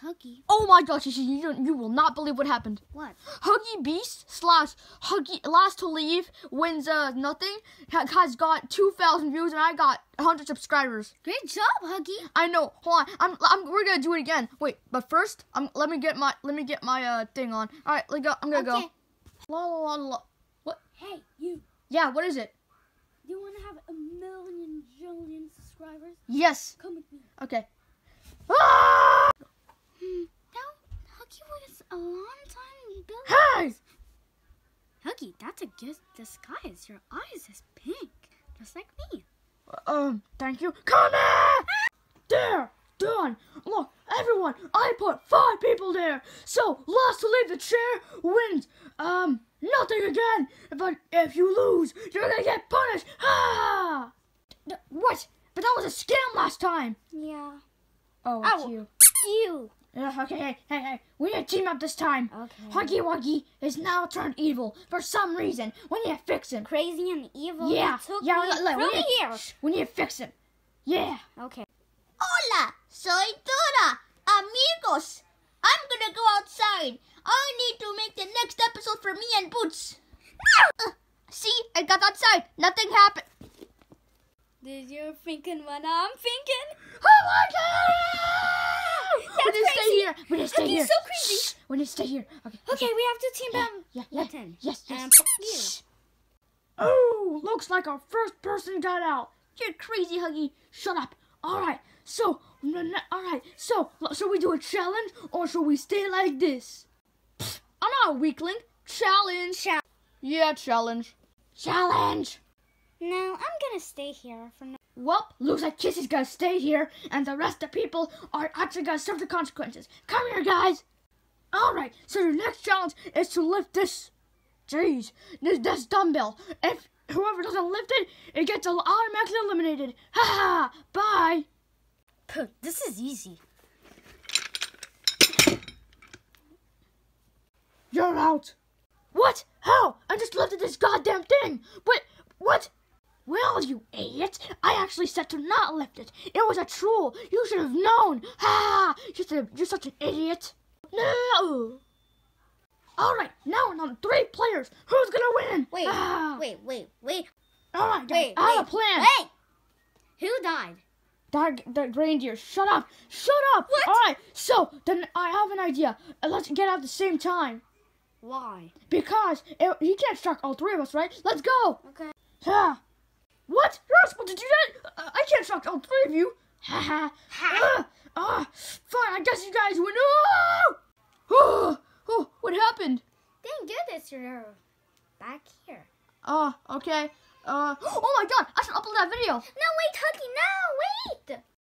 Huggy. Oh my gosh, you will not believe what happened. What? Huggy Beast / Huggy Last to Leave wins nothing. Has got 2,000 views and I got 100 subscribers. Great job, Huggy. I know. Hold on. We're gonna do it again. Wait, but first, let me get my thing on. All right, I'm gonna go. La la la la. What? Hey, you. Yeah, what is it? You want to have 1,000,000 jillion subscribers? Yes. Come with me. Okay. Ah! Now, Huggy was a long time building. Hey! Huggy, that's a good disguise. Your eyes is pink, just like me. Thank you. Come here! There! Done! Look, everyone, I put 5 people there. So, last to leave the chair wins. Nothing again. But if you lose, you're gonna get punished. Ah! What? But that was a scam last time. Yeah. Oh, it's you. You. Okay, hey. We need to team up this time. Okay. Huggy Wuggy is now turned evil for some reason. We need to fix him. Crazy and evil. Yeah. He took Yeah, me from here. We need to fix him. Yeah. Okay. Hola, soy Dora. Amigos, I'm gonna go outside. I need to make the next episode for me and Boots. See, I got outside. Nothing happened. Did you thinking what I'm thinking? Oh my God! That's we need to stay crazy. here. We need to stay Huggy's here. so crazy. Shh. We need to stay here. Okay. Okay, we have to team up. Yeah. Listen. Yes. And you. Shh. Oh, looks like our first person got out. You're crazy, Huggy. Shut up. All right. So we do a challenge or should we stay like this? Pfft, I'm not a weakling. Challenge. Yeah, challenge. Challenge. No, I'm gonna stay here for now. Well, looks like Kissy's gonna stay here, and the rest of the people are actually gonna suffer the consequences. Come here, guys. All right. So your next challenge is to lift this. Jeez, this dumbbell. If whoever doesn't lift it, it gets automatically eliminated. Ha ha. Bye. Puh, this is easy. You're out. What? How? I just lifted this goddamn thing. But what? Well, you idiot. I actually said to not lift it. It was a troll. You should have known. Ha! You're such an idiot. No. All right, now we're on 3 players. Who's gonna win? Wait. Ah. Wait. All right, guys, Wait. I have a plan. Wait. Who died? That reindeer. Shut up. What? All right, so then I have an idea. Let's get out at the same time. Why? Because he can't strike all 3 of us, right? Let's go. Okay. Yeah. What? You're not supposed to do that? I can't shock all 3 of you. Ha ha. Fine, I guess you guys win. Oh, what happened? Thank goodness you're back here. Okay. Oh my God, I should upload that video. No, wait, Huggy, no, wait.